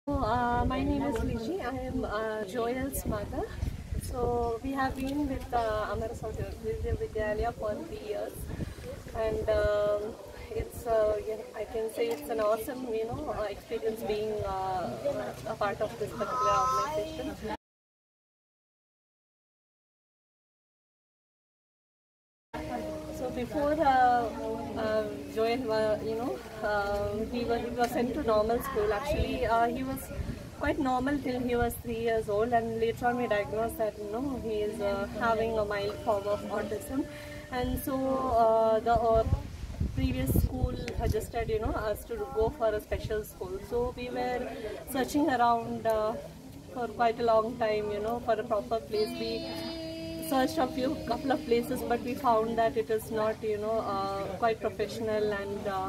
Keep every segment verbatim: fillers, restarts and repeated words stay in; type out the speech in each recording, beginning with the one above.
Uh, my name is Liji. I am uh, Joel's mother. So we have been with uh, Amara Vidyalaya for three years, and um, it's uh, yeah, I can say it's an awesome you know uh, experience being uh, a part of this particular organization. So before uh, uh, Joel, uh, you know, uh, he, was, he was sent to normal school. Actually, uh, he was quite normal till he was three years old, and later on we diagnosed that you know he is uh, having a mild form of autism, and so uh, the uh, previous school suggested you know us to go for a special school. So we were searching around uh, for quite a long time, you know, for a proper place. We searched a few couple of places, but we found that it is not you know uh, quite professional and uh,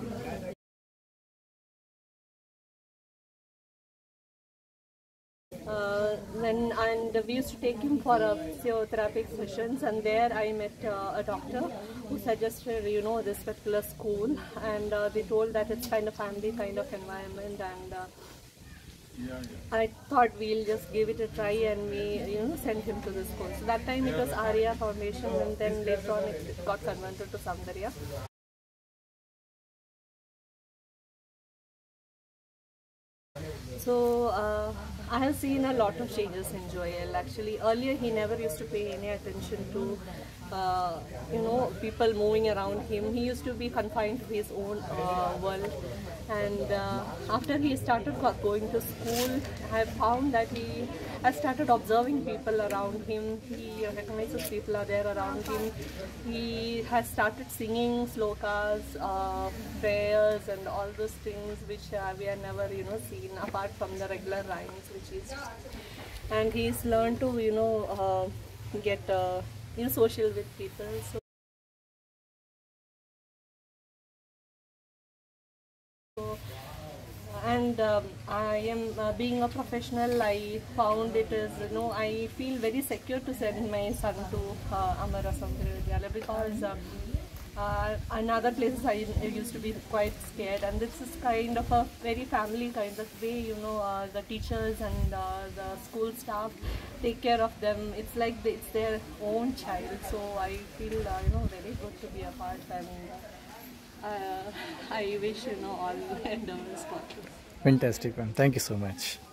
uh, then and we used to take him for a physiotherapy sessions, and there I met uh, a doctor who suggested you know this particular school, and uh, they told that it's kind of family kind of environment, and uh, I thought we'll just give it a try, and we you know sent him to the school. So that time it was Arya Foundation, and then later on it got converted to Saundarya. So uh, I have seen a lot of changes in Joel. Actually, earlier he never used to pay any attention to, uh, you know, people moving around him. He used to be confined to his own uh, world. And uh, after he started going to school, I found that he has started observing people around him. He recognizes people are there around him. He has started singing slokas, uh, prayers, and all those things which uh, we have never, you know, seen apart from the regular rhymes, which is. And he's learned to, you know, uh, get, uh, you know, social with people. So. And um, I am uh, being a professional, I found it is you know I feel very secure to send my son to uh, Amara Vidyalaya, because uh, uh, in other places I, I used to be quite scared, and this is kind of a very family kind of way. You know uh, the teachers and uh, the school staff take care of them. It's like they, it's their own child, so I feel uh, you know very good to be a part, and uh, I wish you know all endeavors for this. Fantastic one. Thank you so much.